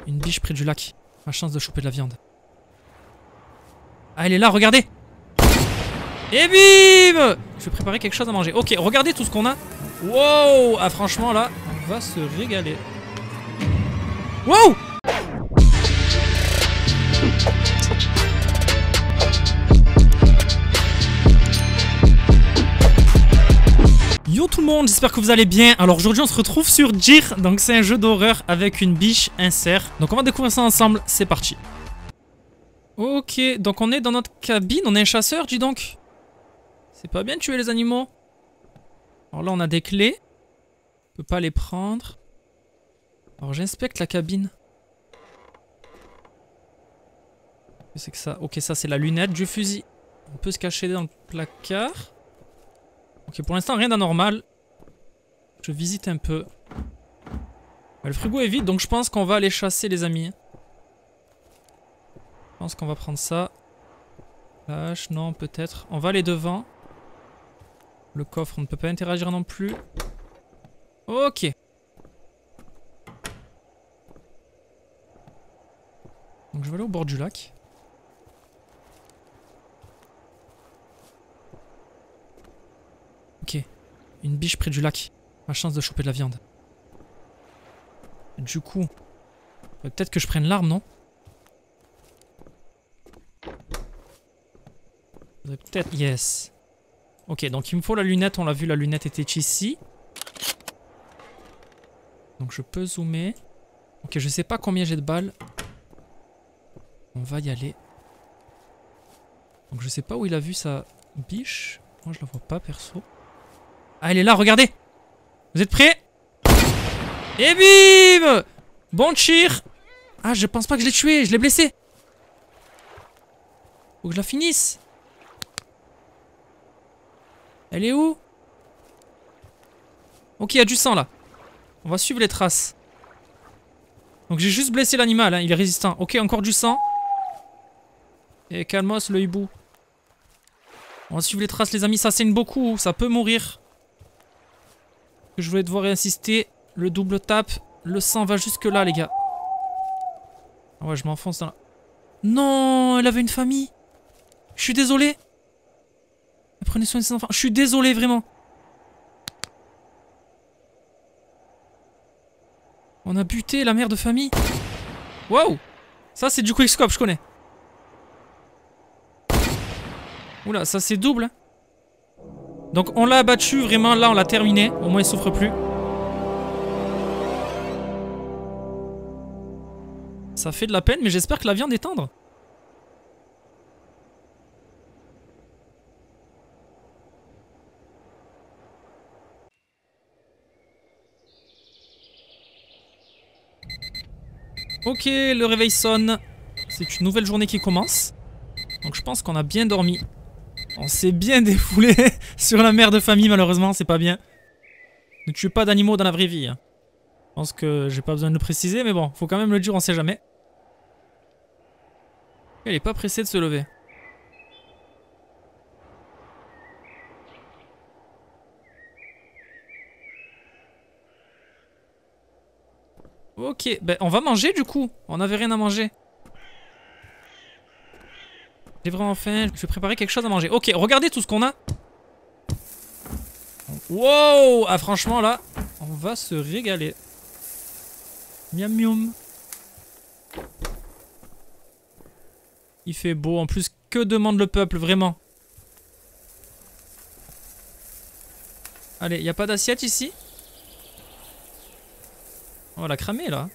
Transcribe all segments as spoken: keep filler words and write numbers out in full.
une biche près du lac. Ma chance de choper de la viande. Ah, elle est là, regardez! Et bim! Je vais préparer quelque chose à manger. Ok, regardez tout ce qu'on a. Wow! Ah, franchement, là, on va se régaler. Wow! Yo tout le monde, j'espère que vous allez bien. Alors aujourd'hui on se retrouve sur Jir. Donc c'est un jeu d'horreur avec une biche, un cerf. Donc on va découvrir ça ensemble, c'est parti. Ok, donc on est dans notre cabine, on est un chasseur, dis donc. C'est pas bien de tuer les animaux. Alors là on a des clés. On peut pas les prendre. Alors j'inspecte la cabine. C'est que ça. Ok, ça c'est la lunette du fusil. On peut se cacher dans le placard. Ok, pour l'instant rien d'anormal. Je visite un peu. Le frigo est vide, donc je pense qu'on va aller chasser les amis. Je pense qu'on va prendre ça. Lâche, non, peut-être. On va aller devant. Le coffre, on ne peut pas interagir non plus. Ok. Donc je vais aller au bord du lac. Ok. Une biche près du lac. Ma chance de choper de la viande. Du coup, peut-être que je prenne l'arme, non? Peut-être, yes. Ok, donc il me faut la lunette, on l'a vu, la lunette était ici. Donc je peux zoomer. Ok, je sais pas combien j'ai de balles. On va y aller. Donc je sais pas où il a vu sa biche. Moi je la vois pas perso. Ah, elle est là, regardez! Vous êtes prêts? Et bim! Bon tir! Ah, je pense pas que je l'ai tué, je l'ai blessé. Faut que je la finisse. Elle est où? Ok, il y a du sang là. On va suivre les traces. Donc j'ai juste blessé l'animal, hein, il est résistant. Ok, encore du sang. Et calmos le hibou. On va suivre les traces les amis, ça saigne beaucoup, ça peut mourir. Je voulais devoir insister. Le double tape. Le sang va jusque là les gars. Ah ouais, je m'enfonce dans la... Non, elle avait une famille. Je suis désolé. Prenez soin de ses enfants. Je suis désolé vraiment. On a buté la mère de famille. Waouh. Ça c'est du quickscope, je connais. Oula, ça c'est double. Hein. Donc on l'a abattu, vraiment, là on l'a terminé. Au moins il souffre plus. Ça fait de la peine, mais j'espère que la viande est tendre. Ok, le réveil sonne. C'est une nouvelle journée qui commence. Donc je pense qu'on a bien dormi. On s'est bien défoulé sur la mère de famille, malheureusement, c'est pas bien. Ne tuez pas d'animaux dans la vraie vie. Hein. Je pense que j'ai pas besoin de le préciser, mais bon, faut quand même le dire, on sait jamais. Elle est pas pressée de se lever. Ok, ben on va manger du coup. On avait rien à manger. J'ai vraiment faim, je vais préparer quelque chose à manger. Ok, regardez tout ce qu'on a. Wow! Ah franchement là, on va se régaler. Miam miam. Il fait beau, en plus, que demande le peuple, vraiment? Allez, y a pas d'assiette ici? On va la cramer là.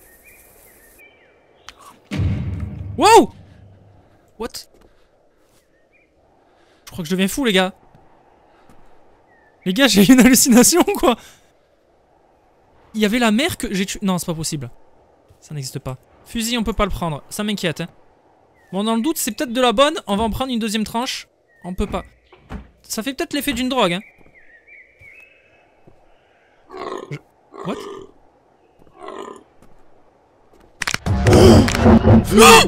Wow! What? Je crois que je deviens fou les gars. Les gars, j'ai eu une hallucination quoi. Il y avait la mère que j'ai tué. Non, c'est pas possible. Ça n'existe pas. Fusil, on peut pas le prendre. Ça m'inquiète. Hein. Bon, dans le doute, c'est peut-être de la bonne. On va en prendre une deuxième tranche. On peut pas. Ça fait peut-être l'effet d'une drogue. Hein. Je... What? Oh,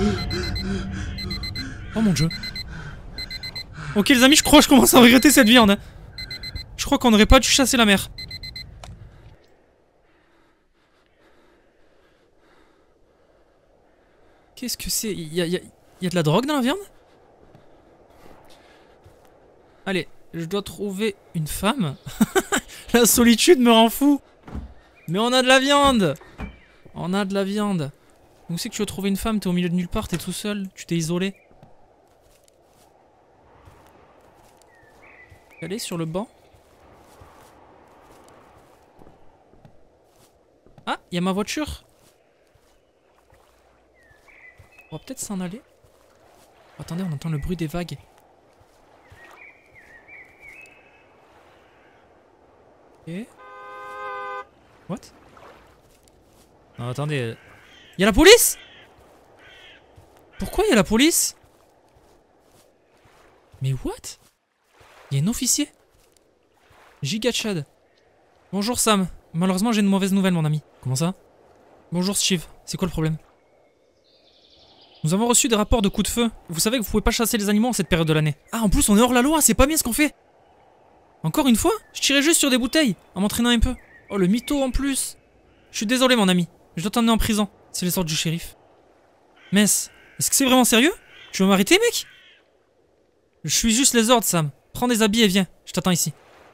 oh mon dieu. Ok les amis, je crois que je commence à regretter cette viande. Hein. Je crois qu'on n'aurait pas dû chasser la mère. Qu'est-ce que c'est? Il y a, y, a, y a de la drogue dans la viande? Allez, je dois trouver une femme. La solitude me rend fou. Mais on a de la viande. On a de la viande. Où c'est que tu veux trouver une femme? T'es au milieu de nulle part, t'es tout seul, tu t'es isolé. Allez sur le banc. Ah, il y a ma voiture. On va peut-être s'en aller. Oh, attendez, on entend le bruit des vagues. Ok. What? Non, attendez. Il y a la police? Pourquoi il y a la police? Mais what? Il y a un officier. Giga Chad. Bonjour Sam. Malheureusement j'ai une mauvaise nouvelle mon ami. Comment ça? Bonjour Steve. C'est quoi le problème? Nous avons reçu des rapports de coups de feu. Vous savez que vous pouvez pas chasser les animaux en cette période de l'année. Ah en plus on est hors la loi, c'est pas bien ce qu'on fait. Encore une fois? Je tirais juste sur des bouteilles, en m'entraînant un peu. Oh le mytho en plus. Je suis désolé mon ami. Je dois t'emmener en prison. C'est les ordres du shérif. Mess, est-ce que c'est vraiment sérieux? Tu veux m'arrêter mec? Je suis juste les ordres Sam. Prends des habits et viens, je t'attends ici.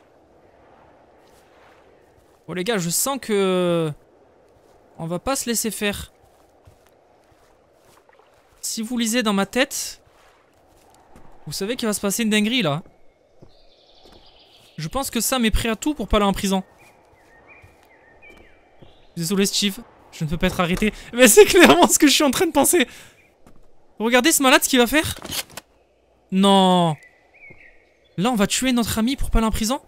Bon les gars, je sens que... on va pas se laisser faire. Si vous lisez dans ma tête... vous savez qu'il va se passer une dinguerie là. Je pense que Sam est prêt à tout pour pas aller en prison. Désolé Steve, je ne peux pas être arrêté. Mais c'est clairement ce que je suis en train de penser. Regardez ce malade ce qu'il va faire. Non. Là, on va tuer notre ami pour pas aller en prison.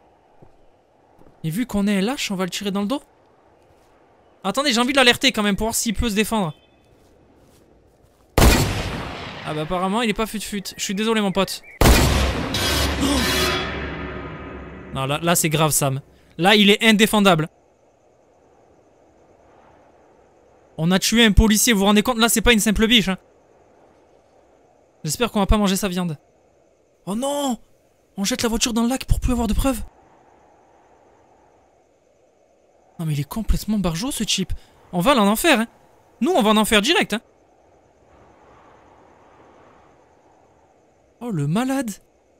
Et vu qu'on est lâche, on va le tirer dans le dos. Attendez, j'ai envie de l'alerter quand même pour voir s'il peut se défendre. Ah bah apparemment, il est pas fut-fut. Je suis désolé mon pote. Oh non, là, là c'est grave Sam. Là, il est indéfendable. On a tué un policier, vous vous rendez compte? Là, c'est pas une simple biche. Hein. J'espère qu'on va pas manger sa viande. Oh non! On jette la voiture dans le lac pour plus avoir de preuves. Non mais il est complètement barjot ce type. On va en enfer hein. Nous on va en enfer direct hein. Oh le malade.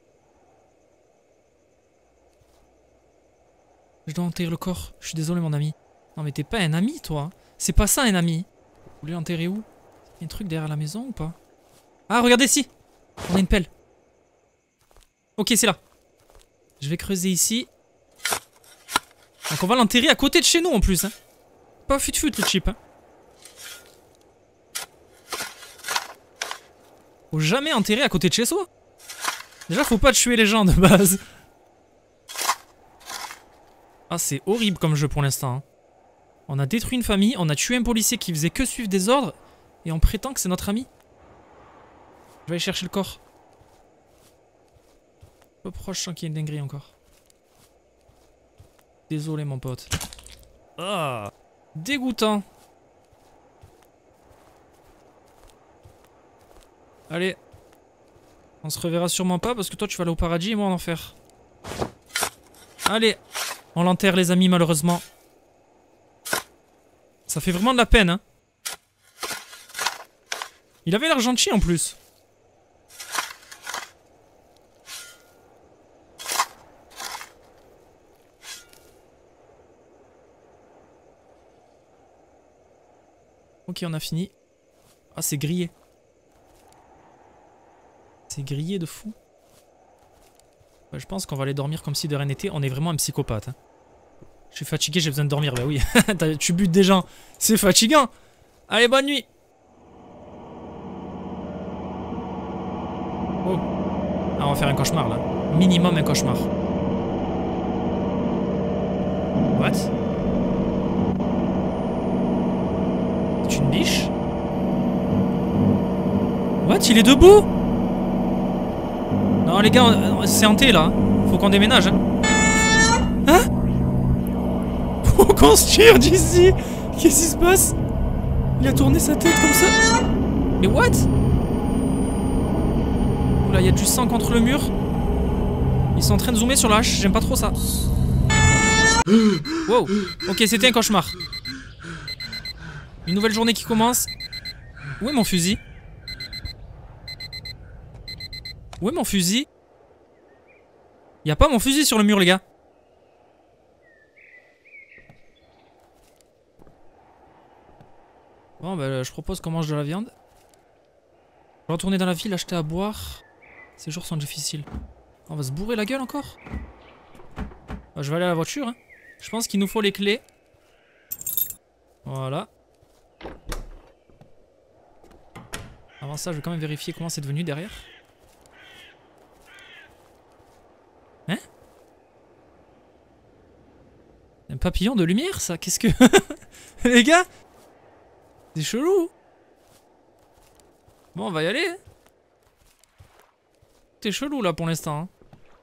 Je dois enterrer le corps. Je suis désolé mon ami. Non mais t'es pas un ami toi. C'est pas ça un ami. Vous voulez l'enterrer où? Il y a un truc derrière la maison ou pas? Ah regardez ici. On a une pelle. Ok c'est là. Je vais creuser ici. Donc on va l'enterrer à côté de chez nous en plus hein. Pas fut-fut le chip hein. Faut jamais enterrer à côté de chez soi. Déjà faut pas tuer les gens de base. Ah c'est horrible comme jeu pour l'instant hein. On a détruit une famille, on a tué un policier qui faisait que suivre des ordres. Et on prétend que c'est notre ami. Je vais aller chercher le corps. Peu proche, je sens qu'il y a une dinguerie encore. Désolé mon pote. Ah, dégoûtant. Allez. On se reverra sûrement pas parce que toi tu vas aller au paradis et moi en enfer. Allez. On l'enterre les amis malheureusement. Ça fait vraiment de la peine hein. Il avait l'air gentil en plus. Ok, on a fini. Ah, c'est grillé. C'est grillé de fou. Ouais, je pense qu'on va aller dormir comme si de rien n'était. On est vraiment un psychopathe. Hein. Je suis fatigué, j'ai besoin de dormir. Bah oui, tu butes des gens. C'est fatigant. Allez, bonne nuit. Oh. Ah, on va faire un cauchemar là. Minimum un cauchemar. What? C'est une biche? What? Il est debout? Non les gars, c'est hanté là. Faut qu'on déménage. Hein? Hein? Faut qu'on se tire d'ici. Qu'est-ce qui se passe? Il a tourné sa tête comme ça. Mais what? Oula, il y a du sang contre le mur. Ils sont en train de zoomer sur la hache, j'aime pas trop ça. Wow. Ok, c'était un cauchemar. Une nouvelle journée qui commence. Où est mon fusil? Où est mon fusil? Y'a pas mon fusil sur le mur, les gars. Bon, bah, je propose qu'on mange de la viande. Je vais retourner dans la ville, acheter à boire. Ces jours sont difficiles. On va se bourrer la gueule encore? Bah, je vais aller à la voiture. Hein. Je pense qu'il nous faut les clés. Voilà. Avant ça, je vais quand même vérifier comment c'est devenu derrière. Hein? Un papillon de lumière, ça? Qu'est-ce que... Les gars? C'est chelou. Bon, on va y aller. T'es chelou, là, pour l'instant. Hein.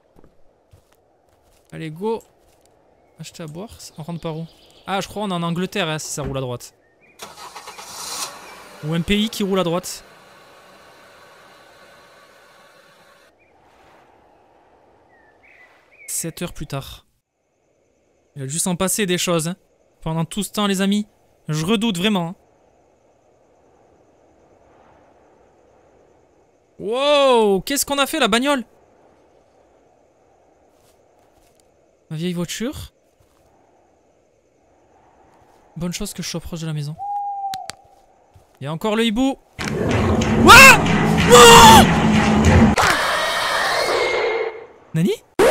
Allez, go. Acheter à boire. On rentre par où? Ah, je crois qu'on est en Angleterre, hein, si ça roule à droite. Ou un pays qui roule à droite. sept heures plus tard. Il a dû s'en passer des choses. Hein. Pendant tout ce temps, les amis. Je redoute vraiment. Hein. Wow! Qu'est-ce qu'on a fait, la bagnole? Ma vieille voiture. Bonne chose que je sois proche de la maison. Il y a encore le hibou. Ouah! Oh! Nani?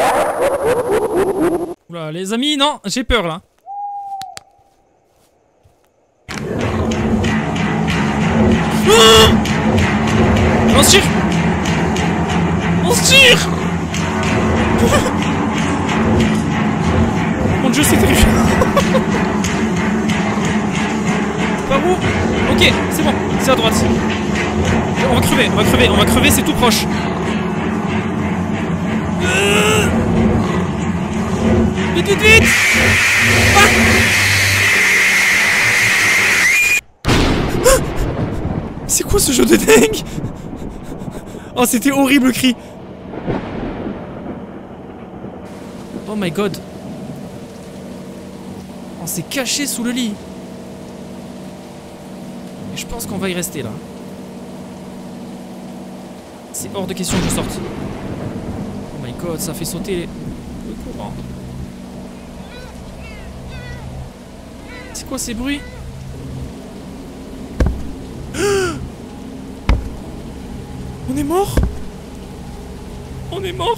Oula, les amis, non, j'ai peur là. Oh! On se tire! On se tire! Mon dieu, c'est terrible. Par où? Ok, c'est bon, c'est à droite. On va crever, on va crever, on va crever, c'est tout proche. Euh... Vite, vite, vite! Ah! Ah! C'est quoi ce jeu de dingue? Oh, c'était horrible le cri. Oh my god. On s'est caché sous le lit. Et je pense qu'on va y rester là. C'est hors de question que je sorte. Oh my god, ça fait sauter le courant. C'est quoi ces bruits? On est mort? On est mort?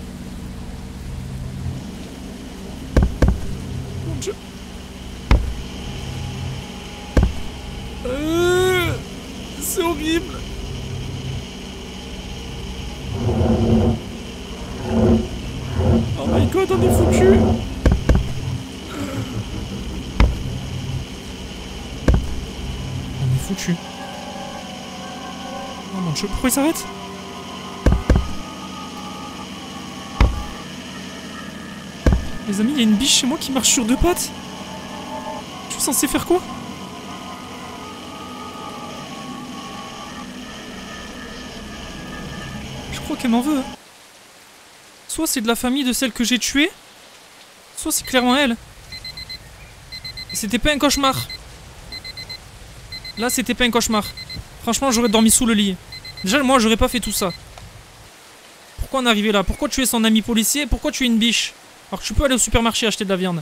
Mon dieu. Euh, c'est horrible. Oh my god, on est foutu. On est foutu. Oh mon dieu, pourquoi il s'arrête? Les amis, il y a une biche chez moi qui marche sur deux pattes. Je suis censé faire quoi? Je crois qu'elle m'en veut. Soit c'est de la famille de celle que j'ai tuée, soit c'est clairement elle. C'était pas un cauchemar. Là, c'était pas un cauchemar. Franchement, j'aurais dormi sous le lit. Déjà, moi, j'aurais pas fait tout ça. Pourquoi on est arrivé là? Pourquoi tuer son ami policier? Pourquoi tuer une biche? Alors que tu peux aller au supermarché acheter de la viande.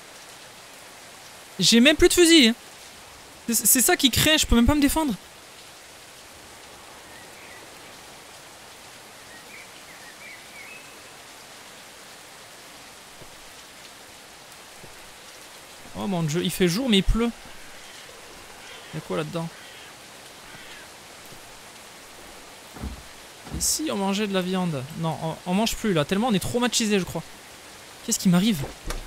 J'ai même plus de fusil. Hein. C'est ça qui craint, je peux même pas me défendre. Oh mon dieu, il fait jour mais il pleut. Y'a quoi là-dedans? Et si on mangeait de la viande? Non, on, on mange plus là, tellement on est traumatisé je crois. Qu'est-ce qui m'arrive?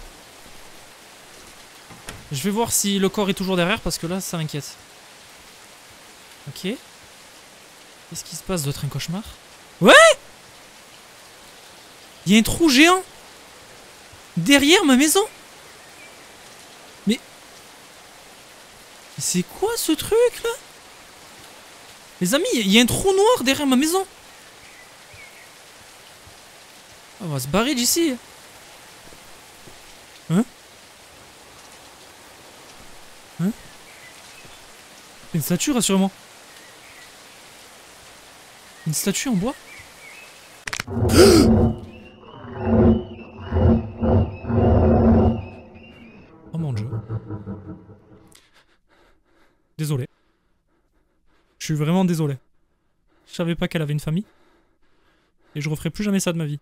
Je vais voir si le corps est toujours derrière parce que là ça m'inquiète. Ok. Qu'est-ce qui se passe d'autre? Un cauchemar? Ouais! Il y a un trou géant derrière ma maison. Mais... C'est quoi ce truc là? Les amis, il y a un trou noir derrière ma maison. On va se barrer d'ici. Hein? Hein? C'est une statue, rassurez-moi. Une statue en bois? Oh mon dieu. Désolé. Je suis vraiment désolé. Je savais pas qu'elle avait une famille. Et je referai plus jamais ça de ma vie.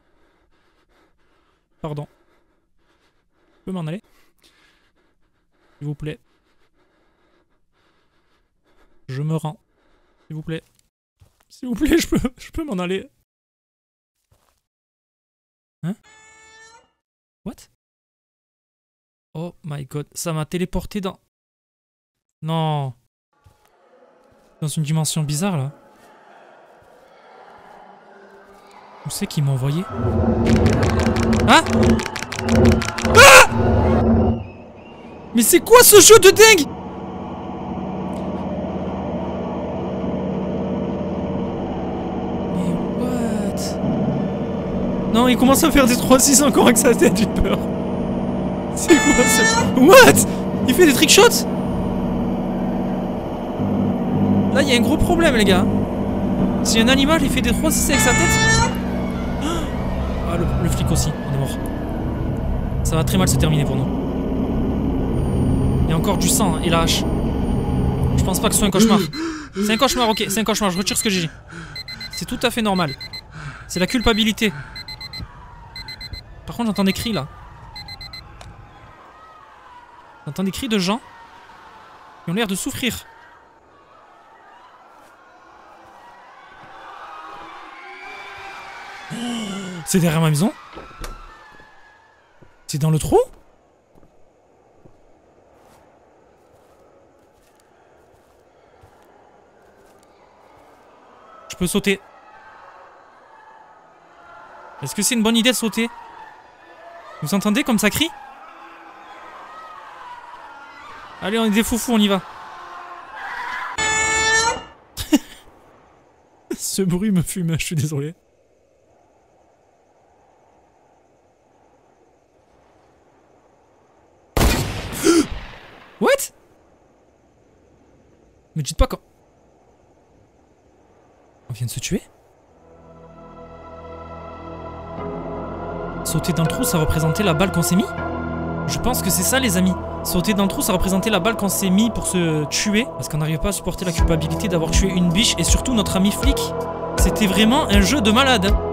Pardon. Je peux m'en aller? S'il vous plaît. Je me rends. S'il vous plaît. S'il vous plaît, je peux, je peux m'en aller. Hein? What? Oh my god, ça m'a téléporté dans... Non. Dans une dimension bizarre, là. Où c'est qu'il m'a envoyé? Hein? Ah! Mais c'est quoi ce jeu de dingue? Mais what? Non, il commence à faire des trois six encore avec sa tête, j'ai peur. C'est quoi ce... What? Il fait des trickshots? Là, il y a un gros problème, les gars. Si un animal, il fait des trois six avec sa tête... Ah, le, le flic aussi, on est mort. Ça va très mal se terminer pour nous. Il y a encore du sang hein, et la hache. Je pense pas que ce soit un cauchemar. C'est un cauchemar, ok, c'est un cauchemar, je retire ce que j'ai dit. C'est tout à fait normal. C'est la culpabilité. Par contre, j'entends des cris là. J'entends des cris de gens qui ont l'air de souffrir. C'est derrière ma maison? C'est dans le trou? Je peux sauter. Est-ce que c'est une bonne idée de sauter? Vous entendez comme ça crie? Allez, on est des foufous, on y va. Ce bruit me fume, je suis désolé. What? Me dites pas quand... On vient de se tuer? Sauter dans le trou, ça représentait la balle qu'on s'est mis? Je pense que c'est ça, les amis. Sauter dans le trou, ça représentait la balle qu'on s'est mis pour se tuer. Parce qu'on n'arrivait pas à supporter la culpabilité d'avoir tué une biche et surtout notre ami flic. C'était vraiment un jeu de malade.